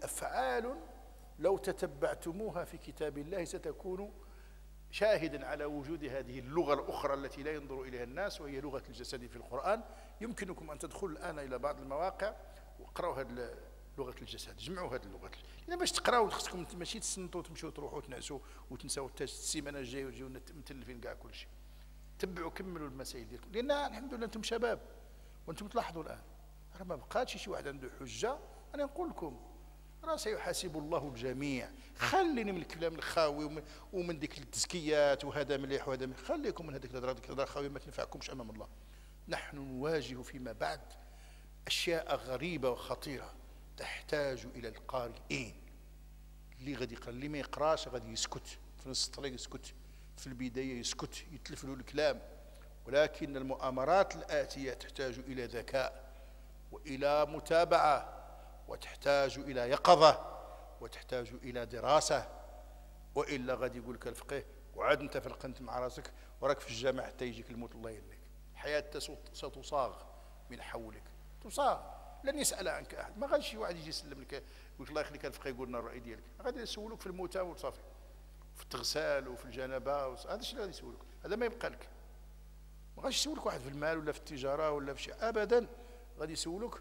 أفعال لو تتبعتموها في كتاب الله ستكون شاهدا على وجود هذه اللغة الأخرى التي لا ينظر إليها الناس، وهي لغة الجسد في القرآن. يمكنكم أن تدخلوا الآن إلى بعض المواقع وقرأوا هذه لغة الجسد، جمعوا هذه اللغة، لأن باش تقراوا خصكم ماشي تسنطوا وتمشوا تروحوا تنعسوا وتنساو حتى السيمانة الجاية وتجيو متلفين كاع كل شيء. تبعوا كملوا المسائل ديالكم، لأن الحمد لله أنتم شباب وأنتم تلاحظوا الآن راه ما بقاتش شي واحد عنده حجة. أنا نقول لكم راه سيحاسب الله الجميع. خليني من الكلام الخاوي ومن ديك التزكيات وهذا مليح وهذا مليح، خليكم من هذيك الهضره، ديك الهضره الخاويه ما تنفعكمش امام الله. نحن نواجه فيما بعد اشياء غريبه وخطيره تحتاج الى القارئين. اللي غادي يقرا، اللي ما يقراش غادي يسكت في نص الطريق، يسكت في البدايه، يسكت يتلف له الكلام. ولكن المؤامرات الآتية تحتاج إلى ذكاء وإلى متابعة، وتحتاج إلى يقظة، وتحتاج إلى دراسة، وإلا غادي يقول لك الفقيه وعاد أنت فلقنت مع راسك وراك في الجامع حتى يجيك الموت الله يهنيك. الحياة ستصاغ من حولك، تصاغ، لن يسأل عنك أحد. ما غادي شي واحد يجي يسلم لك يقول لك الله يخليك الفقيه يقول لنا الرأي ديالك، غادي يسولوك في الموتى وصافي، في التغسال وفي الجنابة، هذا الشيء اللي غادي يسولوك، هذا ما يبقى لك. ما غاديش يسولك واحد في المال ولا في التجاره ولا في شيء ابدا، غادي يسولك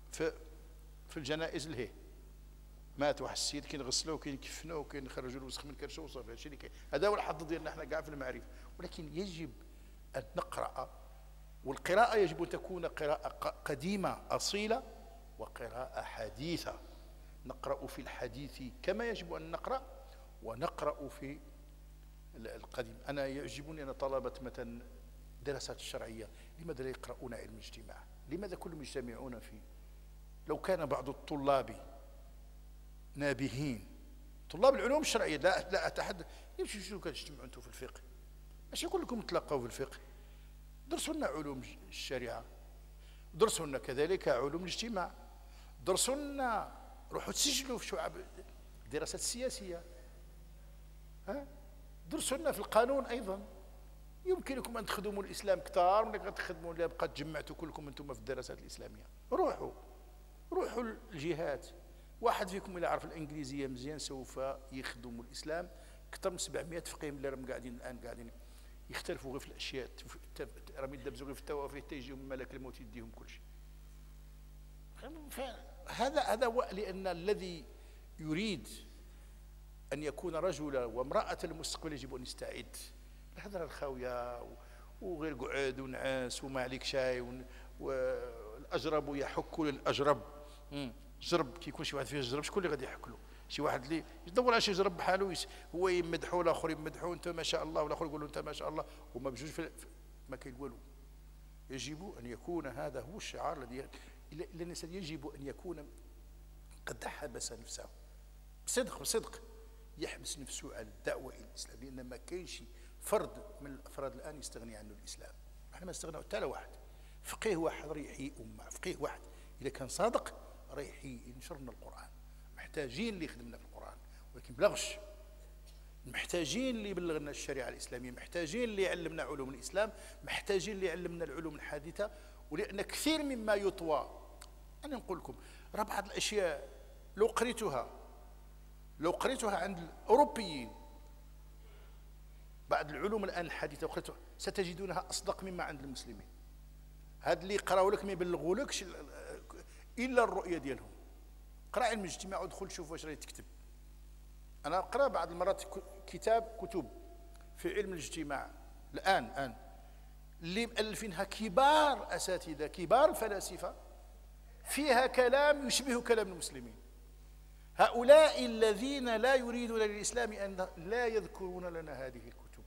في الجنائز الهي. مات واحد السيد كينغسلوه كينكفنوه كينخرجوا الوسخ من كرشه وصافي. هادشي اللي كاين، هذا هو الحظ ديالنا حنا كاع في المعرفه. ولكن يجب ان نقرا، والقراءه يجب ان تكون قراءه قديمه اصيله وقراءه حديثه. نقرا في الحديث كما يجب ان نقرا، ونقرا في القديم. انا يعجبني ان طلبه مثلا الدراسات الشرعية لماذا لا يقرؤون علم الاجتماع؟ لماذا كلهم يجتمعون فيه؟ لو كان بعض الطلاب نابهين، طلاب العلوم الشرعية، لا أتحدث، يمشي شنو كتجتمعوا أنتم في الفقه؟ ماشي نقول لكم تلقوا في الفقه، درسوا لنا علوم الشريعة، درسوا لنا كذلك علوم الاجتماع، درسوا لنا، روحوا تسجلوا في شعب الدراسات السياسية، درسوا لنا في القانون أيضا. يمكنكم ان تخدموا الاسلام كثار من اللي تخدموا، اللي بقى تجمعتوا كلكم انتم في الدراسات الاسلاميه. روحوا الجهات. واحد فيكم اللي عرف الانجليزيه مزيان سوف يخدم الاسلام اكثر من 700 فقيه من اللي راهم قاعدين الان قاعدين يختلفوا غير في الاشياء، راهم يدبزوا غير في التوافه حتى يجيهم ملك الموت يديهم كل شيء. هذا هو، لان الذي يريد ان يكون رجلا وامراه المستقبل يجب ان يستعد. الهضره الخاويه وغير قعاد ونعاس وما عليك شاي والاجرب يحك للاجرب. جرب كيكون شي واحد فيه جرب، شكون اللي غادي يحك له؟ شي واحد اللي يدور على شي جرب بحاله، هو يمدحوا الاخر يمدحوا انت ما شاء الله، والاخر يقول له انت ما شاء الله، وما بجوج ما كاين والو. يجب ان يكون هذا هو الشعار الذي الانسان يجب ان يكون قد حبس نفسه بصدق يحبس نفسه على الدعوه الى الاسلام، لان ما كاينش فرد من الافراد الان يستغني عنه الاسلام. احنا ما نستغنوا حتى على واحد. فقيه واحد راه يحيي امه، فقيه واحد اذا كان صادق راه يحيي ينشر لنا القران. محتاجين اللي يخدمنا في القران، ولكن بلا غش. محتاجين اللي يبلغ لنا الشريعه الاسلاميه، محتاجين اللي يعلمنا علوم الاسلام، محتاجين اللي يعلمنا العلوم الحادثه. ولان كثير مما يطوى، انا نقول لكم راه بعض الاشياء لو قريتها عند الاوروبيين، بعض العلوم الان الحديثه وقريتها ستجدونها اصدق مما عند المسلمين. هاد اللي يقراوا لك ما يبلغولكش الا الرؤيه ديالهم. قرا علم الاجتماع ودخل شوف واش راه تكتب. انا اقرا بعض المرات كتب في علم الاجتماع الان اللي مؤلفينها كبار اساتذه كبار الفلاسفه، فيها كلام يشبه كلام المسلمين. هؤلاء الذين لا يريدون للاسلام ان لا يذكرون لنا هذه الكتب،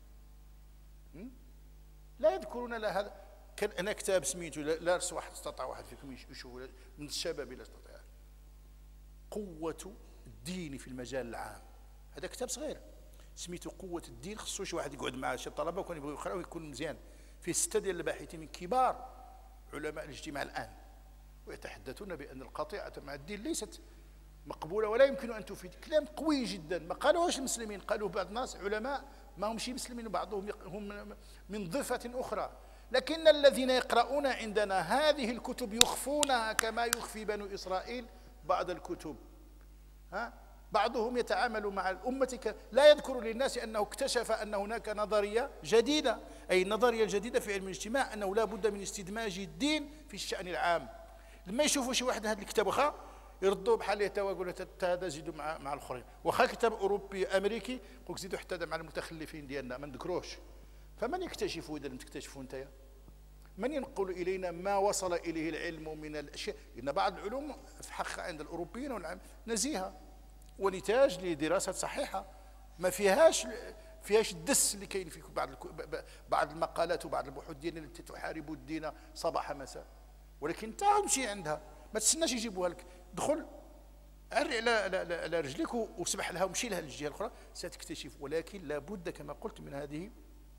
لا يذكرون لنا هذا. كان انا كتاب سميته لا واحد استطاع واحد فيكم يشوف من الشباب لا استطاع، قوة الدين في المجال العام. هذا كتاب صغير سميته قوة الدين، خصو شي واحد يقعد مع شي طلبة وكانوا يبغيو يقراو يكون مزيان. فيه 6 ديال الباحثين من كبار علماء الاجتماع الآن، ويتحدثون بأن القطيعة مع الدين ليست مقبولة ولا يمكن أن تفيد. كلام قوي جدا، ما قالوهاش المسلمين، قالوه بعض الناس علماء ما همش مسلمين وبعضهم هم من ضفة أخرى. لكن الذين يقرؤون عندنا هذه الكتب يخفونها كما يخفي بنو إسرائيل بعض الكتب. ها؟ بعضهم يتعامل مع الأمة لا يذكر للناس أنه اكتشف أن هناك نظرية جديدة، أي النظرية الجديدة في علم الاجتماع أنه لا بد من استدماج الدين في الشأن العام. لما يشوفوا شي واحد هذا الكتاب واخا يردوه بحال يقولوا هذا زيدوا مع الاخرين، واخا كتاب اوروبي امريكي قلت زيدوا حتى مع المتخلفين ديالنا ما نذكروش. فمن يكتشف اذا لم تكتشفوا انت؟ من ينقل الينا ما وصل اليه العلم من الاشياء؟ ان بعض العلوم في حق عند الاوروبيين والعام نزيهه ونتاج لدراسات صحيحه ما فيهاش الدس اللي كاين في بعض المقالات وبعض البحوث ديالنا التي تحارب الدين صباح مساء. ولكن انت امشي عندها، ما تستناش يجيبوها لك، دخل عري على رجليك وسبح لها ومشي لها للجهه الاخرى ستكتشف. ولكن لابد كما قلت من هذه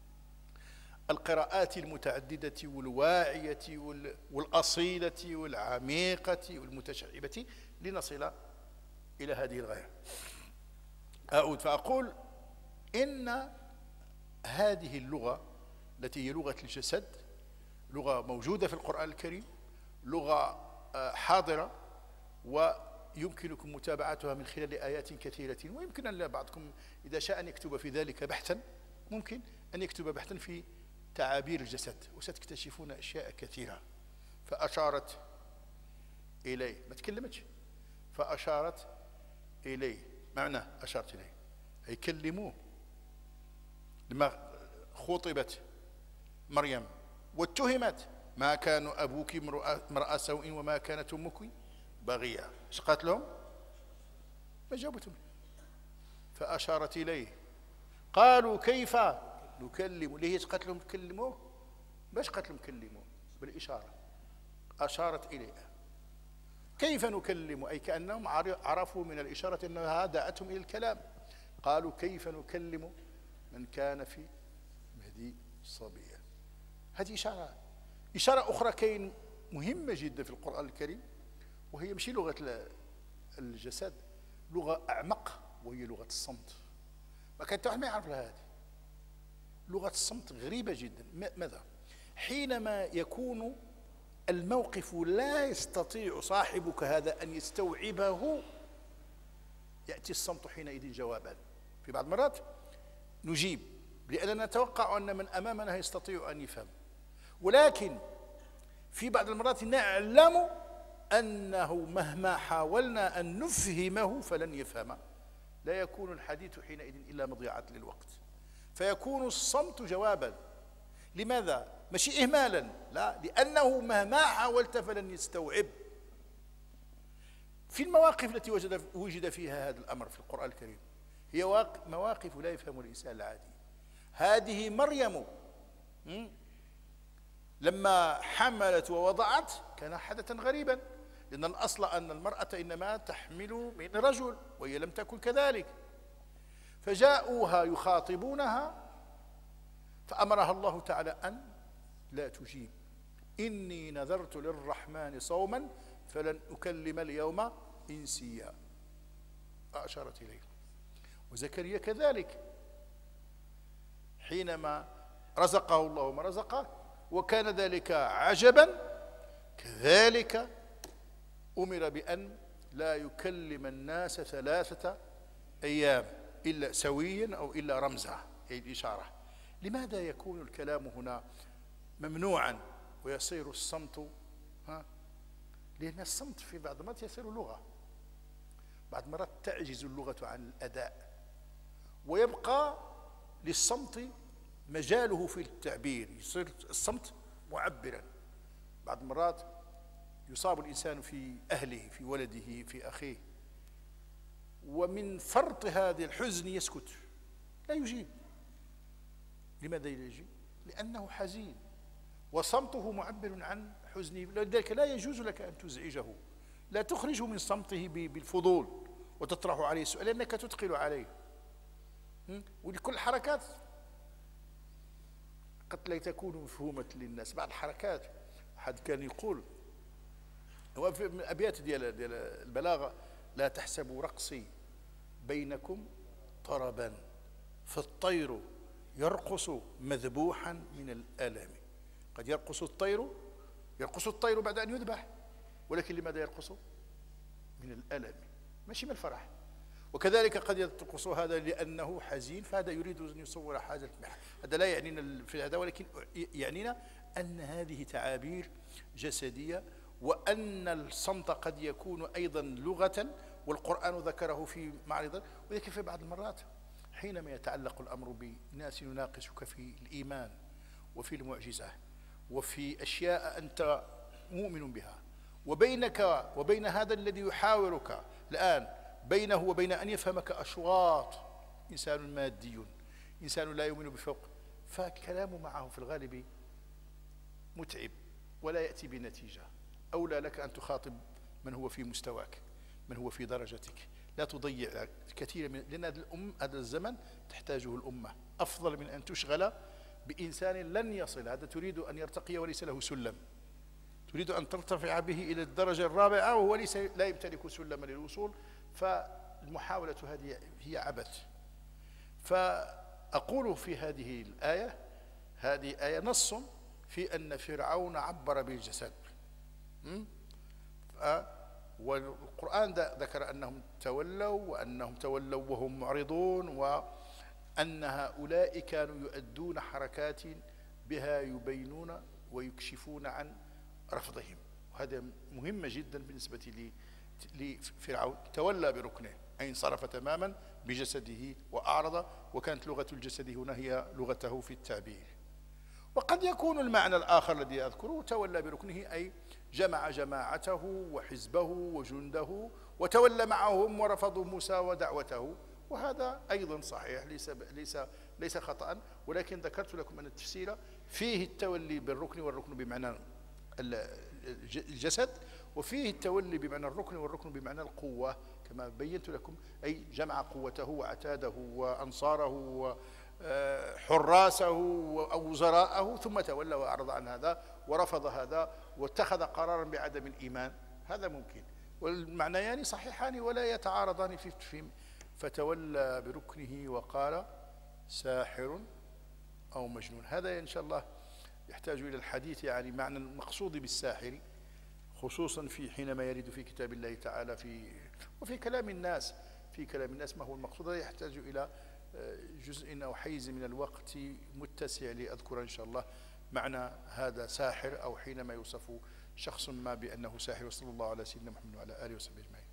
القراءات المتعدده والواعيه والاصيله والعميقه والمتشعبه لنصل الى هذه الغايه. اعود فاقول ان هذه اللغه التي هي لغه الجسد لغه موجوده في القران الكريم، لغة حاضرة ويمكنكم متابعتها من خلال آيات كثيرة. ويمكن أن بعضكم إذا شاء أن يكتب في ذلك بحثا، ممكن أن يكتب بحثا في تعابير الجسد وستكتشفون أشياء كثيرة. فأشارت إليه، ما تكلمتش، فأشارت إليه، معنى أشارت إليه أي كلموه. لما خطبت مريم واتهمت ما كان أبوك امرأ سوء وما كانت أمك بغية، ايش قالت لهم؟ ما جاوبتهم. فأشارت إليه قالوا كيف نكلم، ليه قالت لهم كلموه؟ باش قالت لهم كلموه؟ بالإشارة، أشارت إليه. كيف نكلم؟ أي كأنهم عرفوا من الإشارة أنها دعتهم إلى الكلام. قالوا كيف نكلم من كان في مهدي صبيا. هذه إشارة أخرى كاين مهمة جدا في القرآن الكريم، وهي ماشي لغة الجسد، لغة أعمق، وهي لغة الصمت. ما كان حتى واحد ما يعرف لها هذه لغة الصمت، غريبة جدا. ماذا؟ حينما يكون الموقف لا يستطيع صاحبك هذا أن يستوعبه، يأتي الصمت حينئذ جوابا. في بعض المرات نجيب لأننا نتوقع أن من أمامنا يستطيع أن يفهم، ولكن في بعض المرات نعلم أنه مهما حاولنا أن نفهمه فلن يفهم. لا يكون الحديث حينئذ إلا مضيعة للوقت، فيكون الصمت جوابا. لماذا؟ ماشي إهمالا، لا، لأنه مهما حاولت فلن يستوعب. في المواقف التي وجد فيها هذا الأمر في القرآن الكريم هي مواقف لا يفهم الإنسان العادي. هذه مريم لما حملت ووضعت كان حدثا غريبا، لأن الأصل أن المرأة إنما تحمل من رجل وهي لم تكن كذلك. فجاءوها يخاطبونها فأمرها الله تعالى أن لا تجيب. إني نذرت للرحمن صوما فلن أكلم اليوم إنسيا. أشارت إليه. وزكريا كذلك حينما رزقه الله ما رزقه وكان ذلك عجبا، كذلك أمر بأن لا يكلم الناس 3 أيام إلا سويا أو إلا رمزا، أي الإشارة. لماذا يكون الكلام هنا ممنوعا ويصير الصمت لأن الصمت في بعض المرات يصير لغة، بعض المرات تعجز اللغة عن الأداء ويبقى للصمت مجاله في التعبير، يصير الصمت معبرا. بعض المرات يصاب الإنسان في أهله، في ولده، في أخيه، ومن فرط هذا الحزن يسكت لا يجيب. لماذا لا يجيب؟ لأنه حزين وصمته معبر عن حزنه. لذلك لا يجوز لك أن تزعجه، لا تخرجه من صمته بالفضول وتطرح عليه السؤال لأنك تثقل عليه. ولكل حركات قد لا تكون مفهومة للناس. بعض الحركات أحد كان يقول، هو في الأبيات ديال البلاغة: لا تحسبوا رقصي بينكم طربا فالطير يرقص مذبوحا من الألم. قد يرقص الطير بعد أن يذبح، ولكن لماذا يرقص؟ من الألم، ماشي من الفرح. وكذلك قد ينتقص هذا لأنه حزين، فهذا يريد أن يصور حاجة. هذا لا يعنينا في هذا، ولكن يعنينا أن هذه تعابير جسدية، وأن الصمت قد يكون أيضا لغة، والقرآن ذكره في معرض. ولكن في بعض المرات حينما يتعلق الأمر بناس يناقشك في الإيمان وفي المعجزة وفي أشياء أنت مؤمن بها، وبينك وبين هذا الذي يحاورك الآن، بينه وبين أن يفهمك أشواط، إنسان مادي، إنسان لا يؤمن بفوق، فكلامه معه في الغالب متعب ولا يأتي بنتيجة. أولى لك أن تخاطب من هو في مستواك، من هو في درجتك، لا تضيع كثير من، لأن هذا الزمن تحتاجه الأمة أفضل من أن تشغل بإنسان لن يصل. هذا تريد أن يرتقي وليس له سلم، تريد أن ترتفع به إلى الدرجة الرابعة وهو ليس لا يمتلك سلما للوصول، فالمحاولة هذه هي عبث. فأقول في هذه الآية، هذه آية نص في أن فرعون عبر بالجسد، والقرآن ذكر أنهم تولوا، وأنهم تولوا وهم معرضون، وأن هؤلاء كانوا يؤدون حركات بها يبينون ويكشفون عن رفضهم. وهذا مهمة جدا بالنسبة لفرعون. تولى بركنه أي انصرف تماما بجسده وأعرض، وكانت لغة الجسد هنا هي لغته في التعبير. وقد يكون المعنى الآخر الذي أذكره تولى بركنه أي جمع جماعته وحزبه وجنده وتولى معهم ورفضوا موسى ودعوته، وهذا أيضا صحيح ليس خطأ. ولكن ذكرت لكم أن التفسير فيه التولي بالركن، والركن بمعنى الجسد، وفيه التولي بمعنى الركن، والركن بمعنى القوة كما بينت لكم، أي جمع قوته وعتاده وأنصاره وحراسه ووزراءه، ثم تولى وأعرض عن هذا ورفض هذا واتخذ قرارا بعدم الإيمان. هذا ممكن، والمعنيان صحيحان ولا يتعارضان في فتولى بركنه وقال ساحر أو مجنون. هذا إن شاء الله يحتاج إلى الحديث، يعني معنى المقصود بالساحر، خصوصا في حينما يرد في كتاب الله تعالى وفي كلام الناس، في كلام الناس ما هو المقصود. هذا يحتاج إلى جزء أو حيز من الوقت متسع لأذكر إن شاء الله معنى هذا ساحر، أو حينما يوصف شخص ما بأنه ساحر. وصلى الله على سيدنا محمد وعلى آله وصحبه أجمعين.